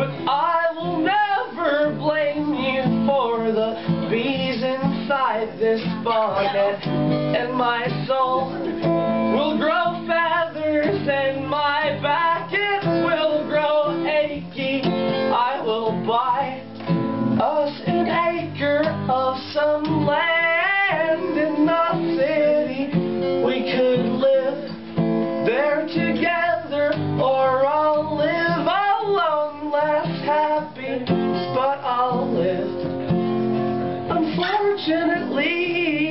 But I will never blame you for the bees inside this bonnet. And my soul will grow feathers, and my back it will grow achy. I will buy us an acre of some land in the city. We could live there together, or I'll live alone, less happy, but I'll live, unfortunately.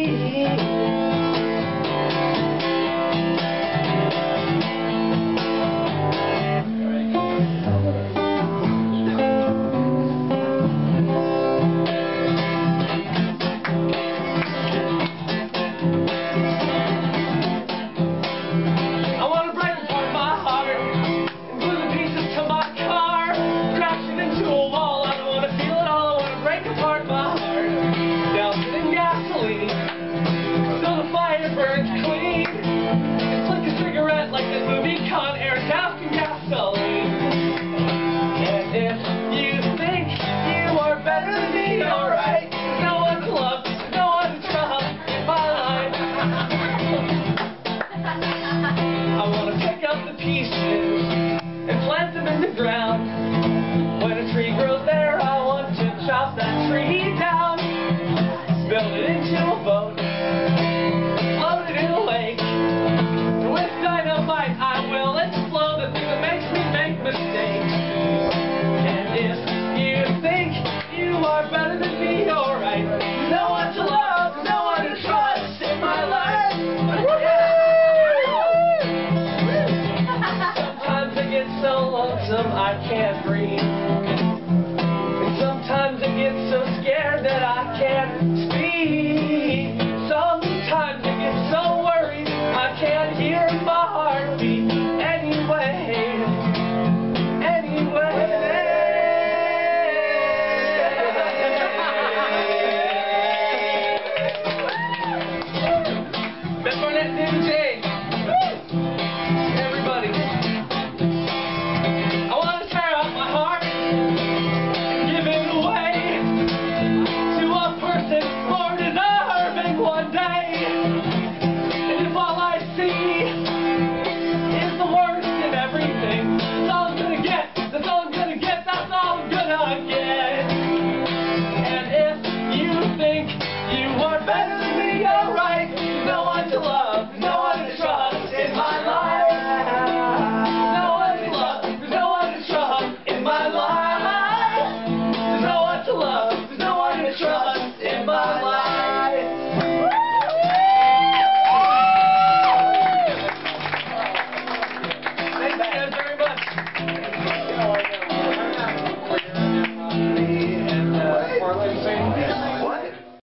Pieces and plant them in the ground. When a tree grows there, I want to chop that tree down, build it into a boat, float it in a lake. With dynamite I will explode the thing that makes me make mistakes. And if you think you are better than me, alright. No one to love, no one to trust in my life. So lonesome I can't breathe.